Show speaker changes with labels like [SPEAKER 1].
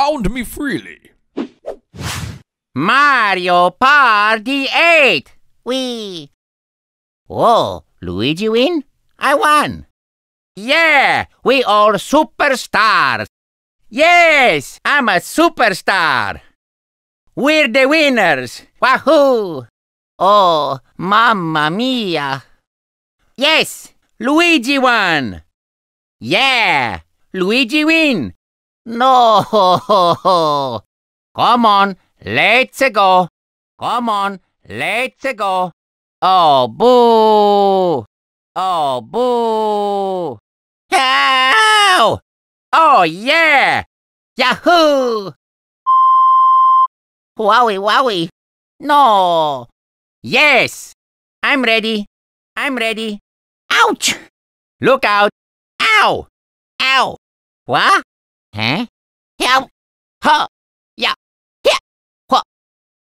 [SPEAKER 1] pound me freely.
[SPEAKER 2] Mario Party 8! Wee! Whoa, Luigi win? I won! Yeah, we all superstars! Yes, I'm a superstar! We're the winners! Wahoo! Oh, mamma mia! Yes, Luigi won! Yeah, Luigi win! No! Come on, let's go! Come on, let's go! Oh, boo! Oh, boo! Ow! Oh, yeah! Yahoo! Wowie, wowie! No! Yes! I'm ready! I'm ready! Ouch! Look out! Ow! Ow! What? Huh? Help! Huh!